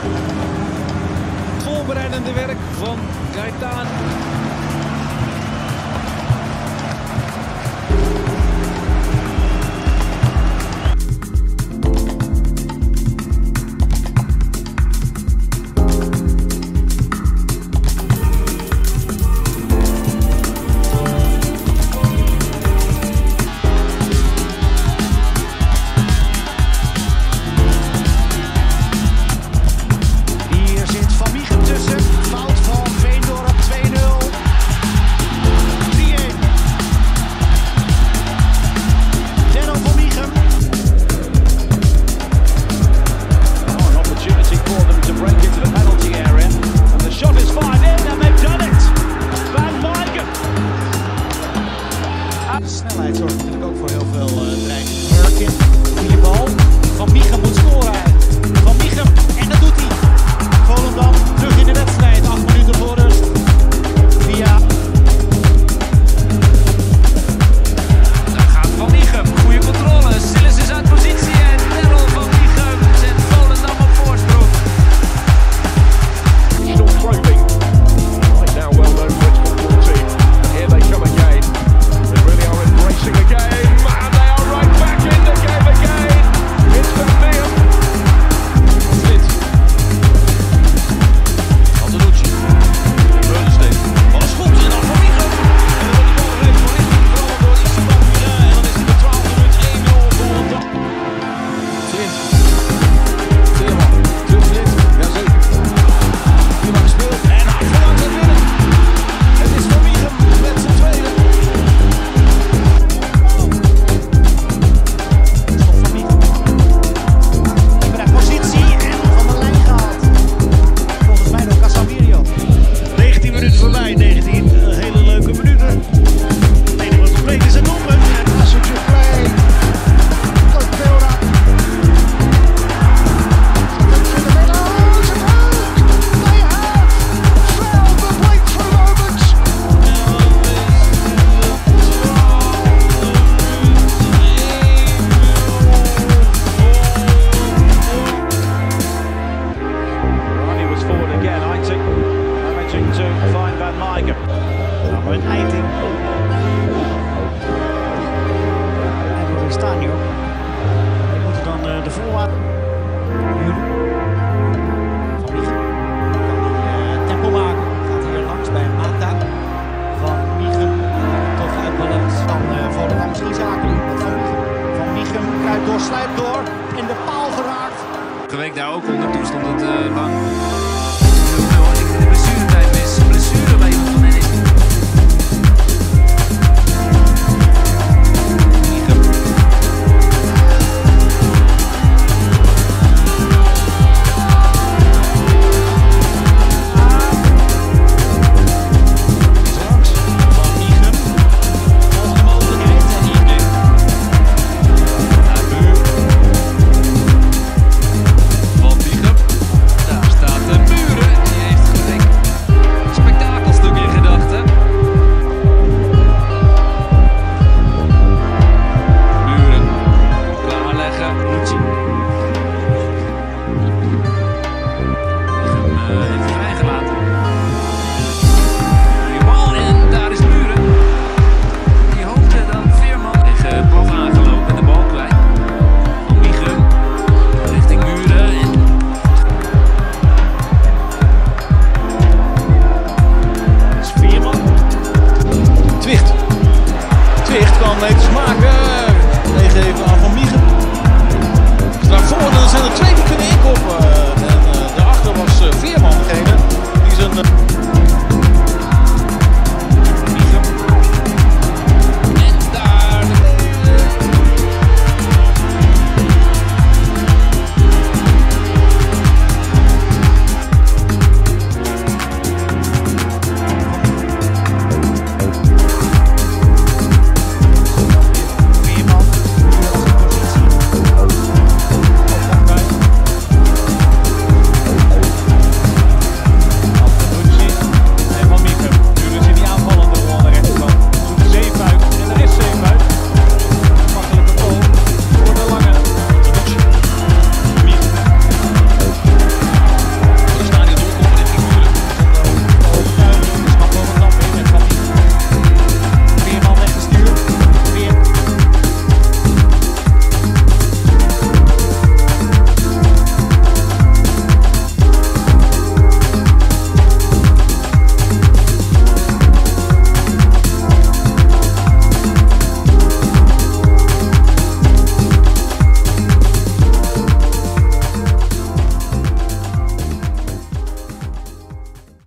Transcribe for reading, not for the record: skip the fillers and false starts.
Het voorbereidende werk van Gaetan. Snelheid zorgt natuurlijk ook voor heel veel dreiging. Herkin, goede bal. Van Mieghem moet scoren. Van Mieghem, en dat doet hij. Volendam terug in de wedstrijd. 8 minuten voor rust. Via. Daar gaat Van Mieghem. Goede controle. Sillis is uit positie. En Daryl van Mieghem zet Volendam op voorsprong. Still probing. Right now, well known British football team. And here they come again. They really are embracing the game, and they are right back in the game again. It's Van Mieghem. Slit. Altenucci. Bernstein. Wat een schot en dan Van Mieghem. En dan wordt die bal recht voor richting gevallen door Isabel. En dan is hij de 12e minuut 1-0 Volendam. Slit. Veerman. Terug Slit. Jazeker. Prima gespeeld. En hij verlaat het winnen. Het is Van Mieghem met zijn tweede. Voorbij, 19 hele leuke minuten. Het enige wat spreekt is een doelpunt. En als het je play. Tot Beura. They have failed the breakthrough moment. Ronnie was forward again, Eiting. To find Van Mieghem. Nou, een Eiting. En we staan nu op. We moeten dan de voorwaarden. Van Mieghem. Kan hij tempo maken. Gaat hier langs bij Mata. Van Mieghem. Toch uit balans van Volendam. Misschien zakelijk met Van Mieghem. Van Mieghem kruipt door, slijpt door. In de paal geraakt. Geweek daar ook onder. Toen stond het lang.